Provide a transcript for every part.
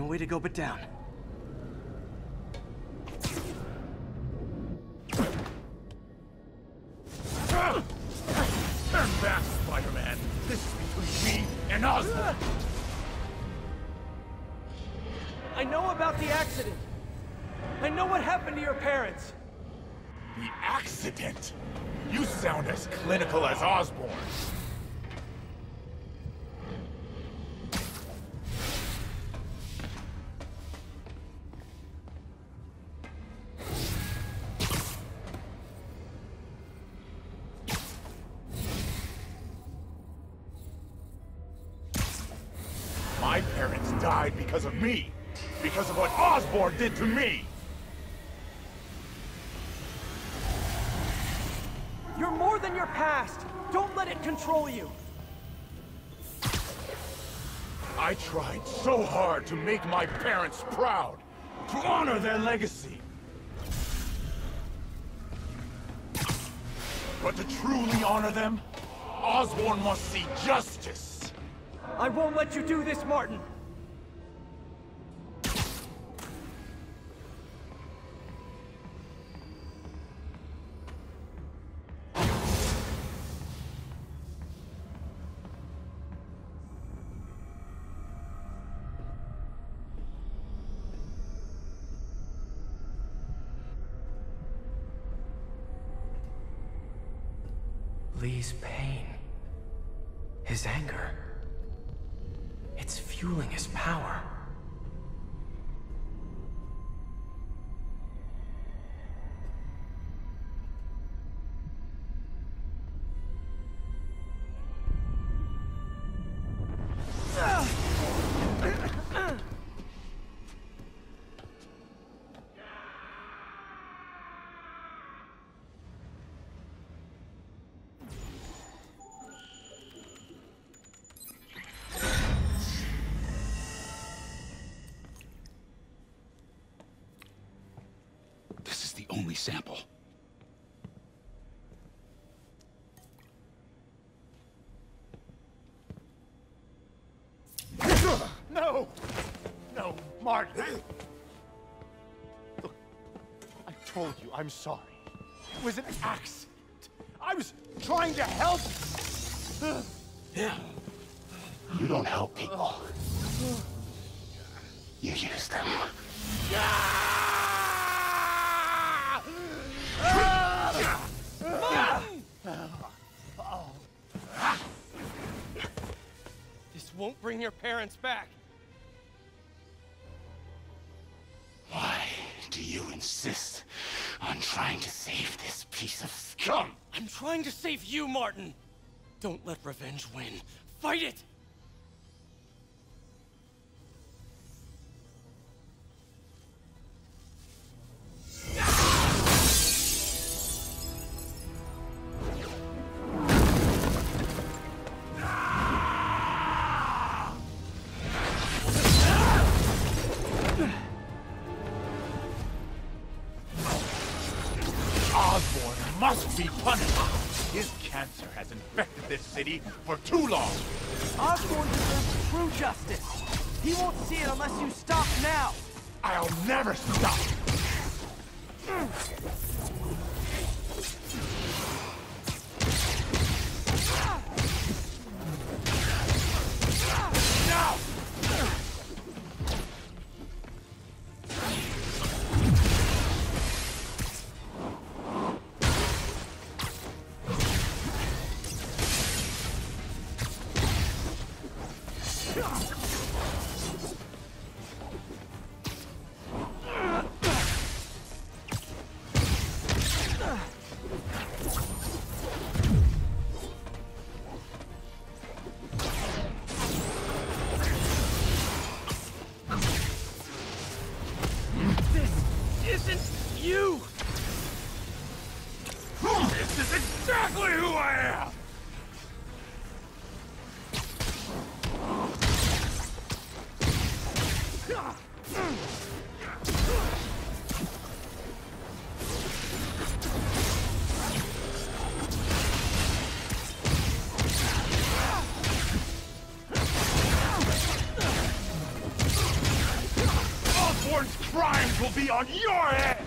way to go but down. Turn back, Spider-Man! This is between me and Osborn! I know about the accident! I know what happened to your parents! The accident? You sound as clinical as Osborn! My parents died because of me! Because of what Osborn did to me! You're more than your past! Don't let it control you! I tried so hard to make my parents proud! To honor their legacy! But to truly honor them, Osborn must see justice! I won't let you do this, Martin! Lee's pain, his anger, it's fueling his power. This is the only sample. No! No, Martin! Look, I told you I'm sorry. It was an accident. I was trying to help! Yeah. You don't help people. You use them. This won't bring your parents back. Why do you insist on trying to save this piece of scum? I'm trying to save you, Martin! Don't let revenge win. Fight it! Osborn must be punished! His cancer has infected this city for too long! Osborn deserves true justice. He won't see it unless you stop now. I'll never stop! Now! Isn't you? This is exactly who I am! hands will be on your head!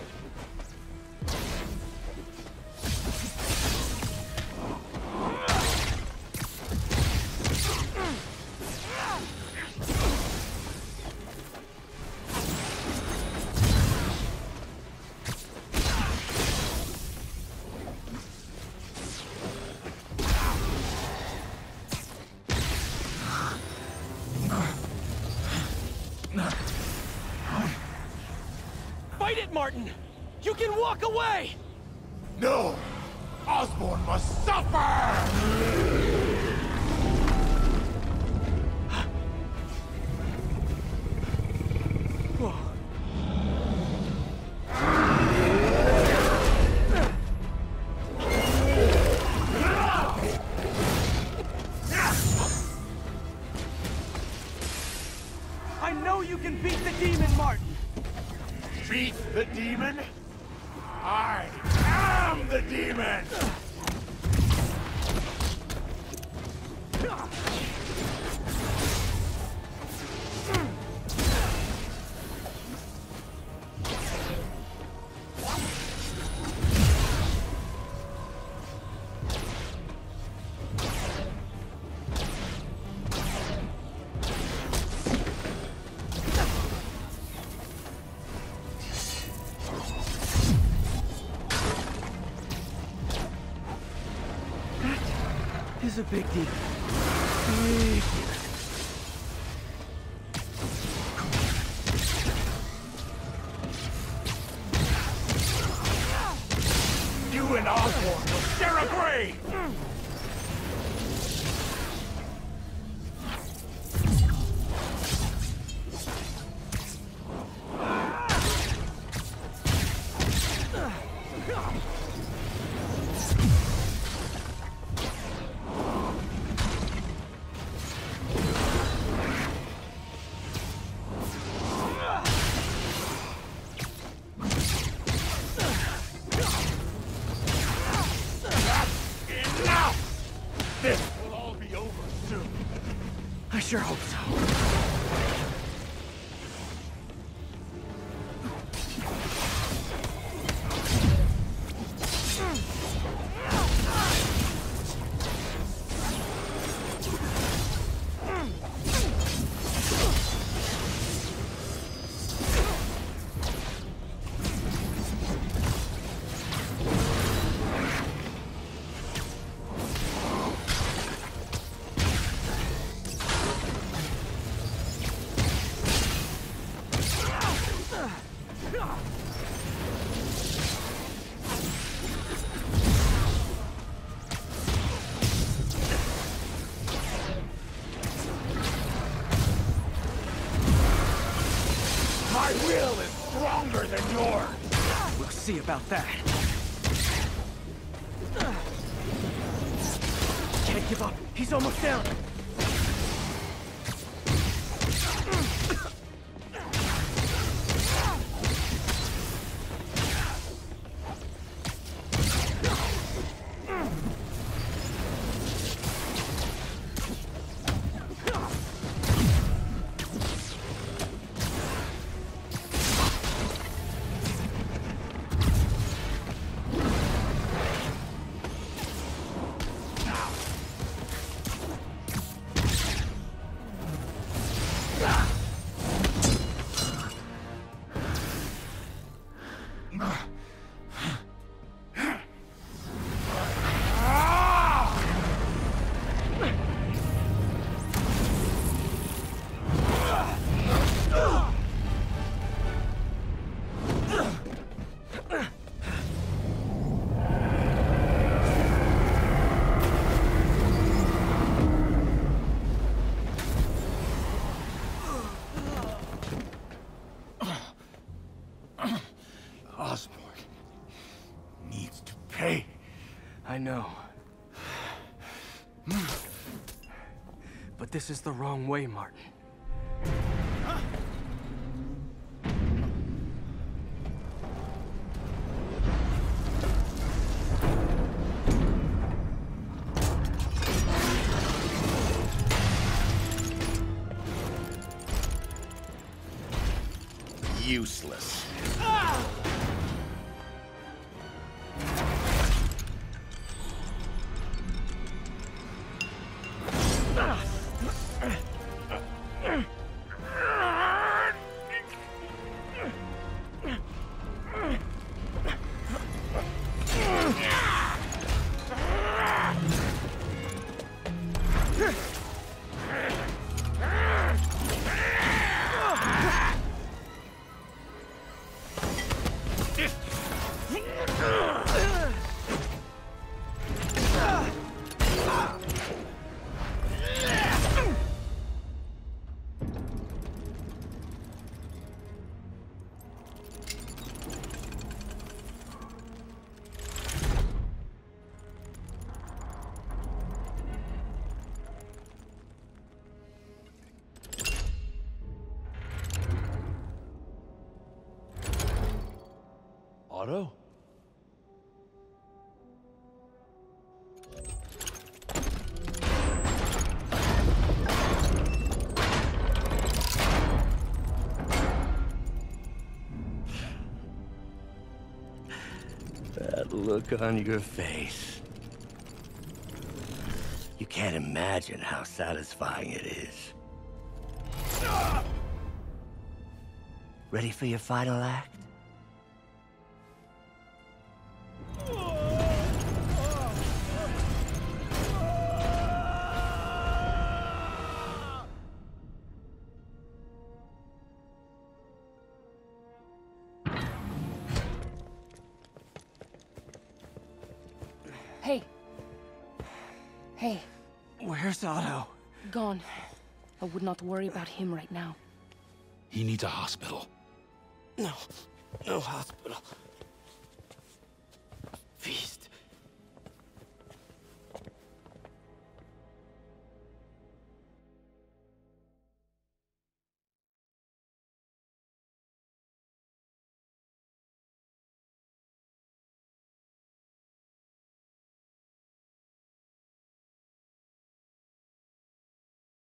Fight it, Martin! You can walk away! No! Osborn must suffer! I know you can beat the demon, Martin! Beat the demon? I am the demon! Is a big deal. Big deal. You and Osborn will share a grave! This will all be over soon. I sure hope so. My will is stronger than yours! We'll see about that. Can't give up. He's almost down. Osborn needs to pay. I know. But this is the wrong way, Martin. Useless. Otto? That look on your face. You can't imagine how satisfying it is. Ready for your final act? Hey. Hey. Where's Otto? Gone. I would not worry about him right now. He needs a hospital. No. No hospital.